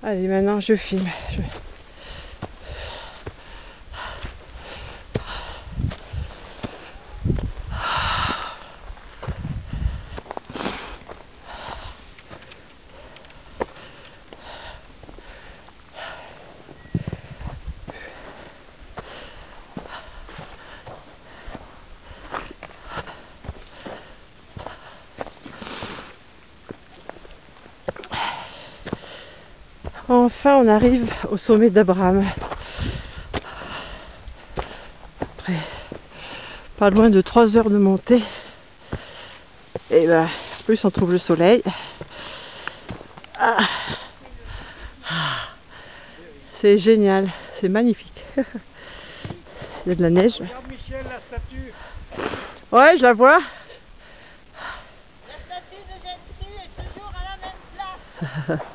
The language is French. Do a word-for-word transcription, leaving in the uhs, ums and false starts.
Allez, maintenant je filme. Je... Enfin, on arrive au sommet d'Abraham. Après, pas loin de trois heures de montée. Et ben, en plus, on trouve le soleil. Ah. C'est génial, c'est magnifique. Il y a de la neige. Regarde Michel, la statue. Ouais, je la vois. La statue de Jésus est toujours à la même place.